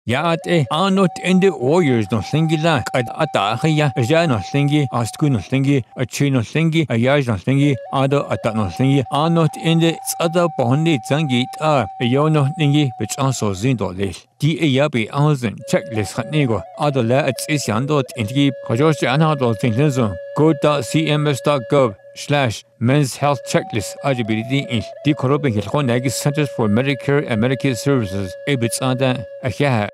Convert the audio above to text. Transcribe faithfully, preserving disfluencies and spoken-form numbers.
Yaat e anot in the warriors no thingy la at atahia ja no thingy astku no thingy a chin no thingy a yaj no thingy ado atat no thingy anot in the other bondi zangi a yo no thingy which also zindole di e yabi anzen checklist hatnego ado la at is yandot ingi kojosh anado thinzo go dot c m s dot gov slash men's health checklist eligibility in the Corobin Hilko Centers for Medicare and Medicaid Services. Ebits ada a